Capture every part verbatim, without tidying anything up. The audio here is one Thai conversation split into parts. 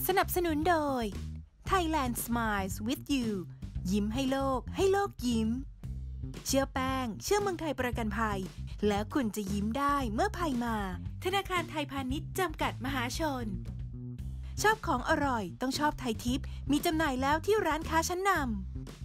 สนับสนุนโดย Thailand Smiles with you ยิ้มให้โลกให้โลกยิ้มเชื่อแป้งเชื่อเมืองไทยประกันภัยแล้วคุณจะยิ้มได้เมื่อภัยมาธนาคารไทยพาณิชย์จำกัดมหาชนชอบของอร่อยต้องชอบไทยทิปมีจำหน่ายแล้วที่ร้านค้าชั้นนำ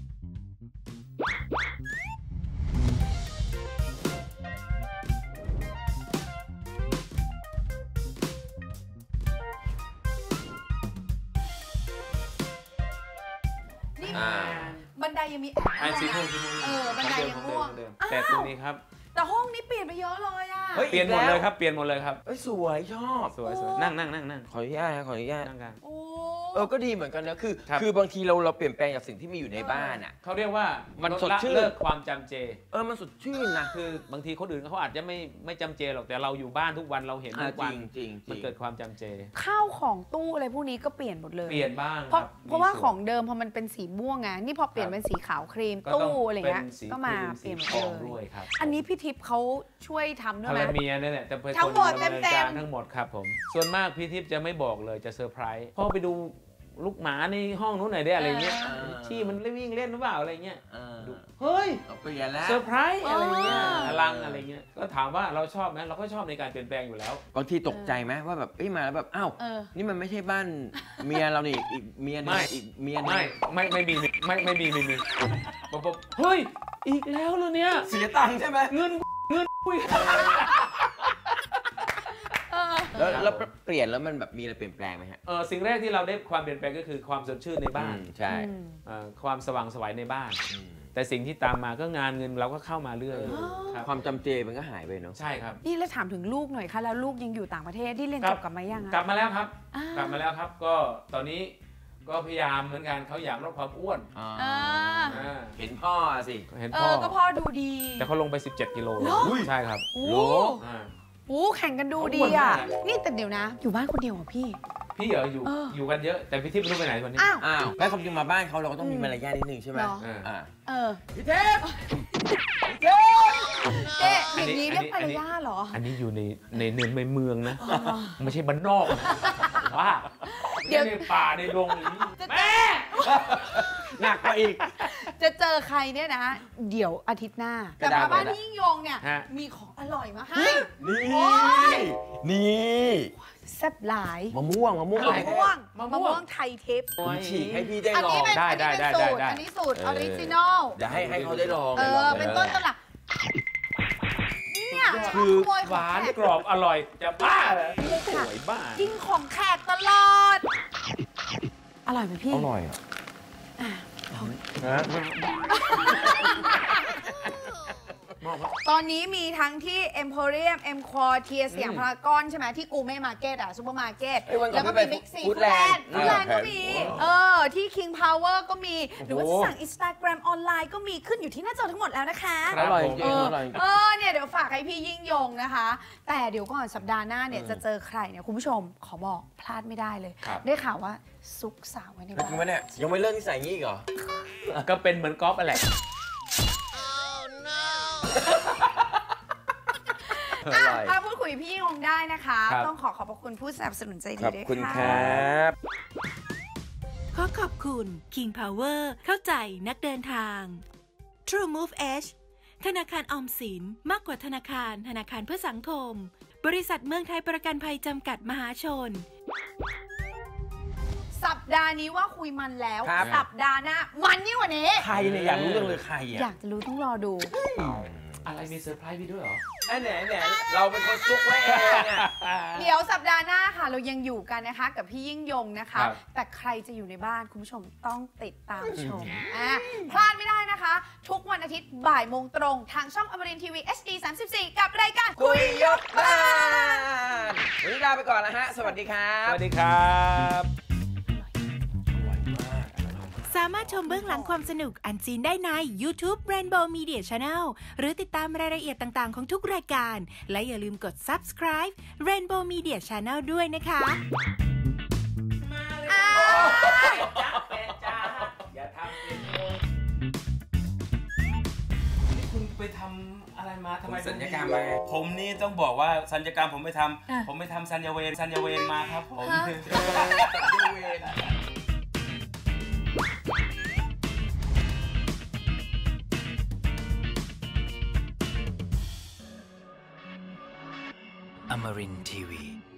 บันไดยังมีแอบอะไรเออบันไดยังม่วงแต่ตรงนี้ครับแต่ห้องนี้เปลี่ยนไปเยอะเลยอ่ะเปลี่ยนหมดเลยครับเปลี่ยนหมดเลยครับเอ้ยสวยชอบสวยสวยนั่งนั่งนั่งนั่งขออนุญาตนะขออนุญาตนั่งกันเออก็ดีเหมือนกันนะคือคือบางทีเราเราเปลี่ยนแปลงจากสิ่งที่มีอยู่ในบ้านอ่ะเขาเรียกว่ามันสดชื่นเลิกความจำเจเออมันสดชื่นนะคือบางทีคนอื่นเขาอาจจะไม่ไม่จำเจหรอกแต่เราอยู่บ้านทุกวันเราเห็นทุกวันจริงมันเกิดความจำเจข้าวของตู้อะไรพวกนี้ก็เปลี่ยนหมดเลยเปลี่ยนบ้างเพราะเพราะว่าของเดิมพอมันเป็นสีม่วงไงนี่พอเปลี่ยนเป็นสีขาวครีมตู้อะไรเงี้ยก็มาเปลี่ยนหมดเลยอันนี้พี่ทิพย์เขาช่วยทำด้วยไหมภรรยาเนี่ยแต่ทั้งหมดเต็มเต็มทั้งหมดครับผมส่วนมากพี่ทิพย์จะไม่บอกเลยจะเซอร์ไพรส์พ่อไปดูลูกหมาในห้องนู้นไหนได้อะไรเงี้ยที่มันวิ่งเล่นหรือเปล่าอะไรเงี้ยเฮ้ยเปลี่ยนแล้วเซอร์ไพรส์อะไรเงี้ยอลังอะไรเงี้ยก็ถามว่าเราชอบไหมเราก็ชอบในการเปลี่ยนแปลงอยู่แล้วบางทีตกใจไหมว่าแบบเอ้ยมาแล้วแบบอ้าวนี่มันไม่ใช่บ้านเมียเรานี่อีกเมียนึงอีกเมียนึงไม่ไม่ไม่มีไม่ไม่มีไม่มีบอกเฮ้ยอีกแล้วเหรอเนี่ยเสียตังค์ใช่ไหมเงินเงินปุ้ยแล้วแล้วเปลี่ยนแล้วมันแบบมีอะไรเปลี่ยนแปลงไหมฮะเออสิ่งแรกที่เราได้ความเปลี่ยนแปลงก็คือความสดชื่นในบ้านใช่ความสว่างไสวในบ้านแต่สิ่งที่ตามมาก็งานเงินเราก็เข้ามาเรื่อยความจำเจมันก็หายไปเนาะใช่ครับนี่แล้วถามถึงลูกหน่อยค่ะแล้วลูกยังอยู่ต่างประเทศที่เรียนจบกลับมายังกลับมาแล้วครับกลับมาแล้วครับก็ตอนนี้ก็พยายามเหมือนกันเขาอยากลดความอ้วนเห็นพ่อสิเห็นพ่อก็พ่อดูดีแต่เขาลงไปสิบเจ็ดกิโลใช่ครับโอ้โหแข่งกันดูดีอ่ะนี่แต่เดี๋ยวนะอยู่บ้านคนเดียวเหรอพี่พี่เหรออยู่อยู่กันเยอะแต่พี่ทิพย์ไม่รู้ไปไหนวันนี้อ้าวอ้าวแล้วความจริงมาบ้านเขาเราก็ต้องมีมารยาทนิดนึงใช่ไหมอ่าเออพี่ทิพย์พี่ทิพย์เอ๊ะอย่างนี้เรียกมารยาทเหรออันนี้อยู่ในในเนืองในเมืองนะไม่ใช่บ้านนอกว่าเดี๋ยวในป่าในดงนี้แม่หนักกว่าอีกจะเจอใครเนี่ยนะเดี๋ยวอาทิตย์หน้าแต่มาบ้านพี่ยิ่งยงเนี่ยมีของอร่อยมาให้นี่นี่แซ่บหลายมะม่วงมะม่วงมะม่วงมะม่วงไทยทิพย์ผมฉีกให้พี่ได้ลองได้ได้ได้ได้อันนี้สูตรออริจินอลเดี๋ยวให้ให้เขาได้ลองเออเป็นต้นตำรับเนี่ยคือหวานกรอบอร่อยจะบ้าเหรอสวยบ้ากินของแขกตลอดอร่อยไหมพี่อร่อยตอนนี้มีทั้งที่ Emporium M Quartier สยามพารากอนใช่ไหมที่กูเม่มาร์เก็ตอะซูเปอร์มาร์เก็ตแล้วก็มี Big C ฟู้ดแลนด์ฟู้ดแลนด์ก็มีเออที่ King Power ก็มีหรือว่าสั่ง Instagram ออนไลน์ก็มีขึ้นอยู่ที่หน้าจอทั้งหมดแล้วนะคะอร่อยจริงอร่อยเออเนี่ยเดี๋ยวฝากให้พี่ยิ่งยงนะคะแต่เดี๋ยวก่อนสัปดาห์หน้าเนี่ยจะเจอใครเนี่ยคุณผู้ชมขอบอกพลาดไม่ได้เลยได้ข่าวว่าซุกสาวไว้ในบ้านจริงไหมเนี่ยยังไม่เลิกนิสัยงี้อีกเหรอก็เป็นเหมือนก๊อฟอะไรถ้าพูดคุยพี่ยิ่งยงได้นะคะต้องขอขอบพระคุณผู้สนับสนุนใจดีด้วยค่ะขอบคุณครับขอขอบคุณ King Power เข้าใจนักเดินทาง True Move Edge ธนาคารออมสินมากกว่าธนาคารธนาคารเพื่อสังคมบริษัทเมืองไทยประกันภัยจำกัดมหาชนสัปดาห์นี้ว่าคุยมันแล้วสัปดาห์หน้ามันยิ่งกว่านี้ใครเนี่ยอยากรู้เรื่องเลยใครอ่ะอยากจะรู้ต้องรอดูอะไรมีเซอร์ไพรส์พี่ด้วยเหรอไอ้แหนแหนเราเป็นคนซุกไว้เองอ่ะเดี๋ยวสัปดาห์หน้าค่ะเรายังอยู่กันนะคะกับพี่ยิ่งยงนะคะแต่ใครจะอยู่ในบ้านคุณผู้ชมต้องติดตามชมอ่ะพลาดไม่ได้นะคะทุกวันอาทิตย์บ่ายโมงตรงทางช่องอมรินทร์ทีวี เอช ดี สามสิบสี่กับรายการคุยยกบ้านวันนี้ลาไปก่อนนะฮะสวัสดีครับสวัสดีครับสามารถชมเบื้องหลังความสนุกอันซีนได้ใน YouTube Rainbow Media Channel หรือติดตามรายละเอียดต่างๆของทุกรายการและอย่าลืมกด Subscribe Rainbow Media Channel ด้วยนะคะมาเลยจ้าแฟนจ้าอย่าทำเองนี่คุณไปทำอะไรมาทำไมสัญญกรรมมาผมนี่ต้องบอกว่าสัญญกรรมผมไม่ทำผมไม่ทำสัญญเวรสัญญเวรมาครับผม Amarin Tiwi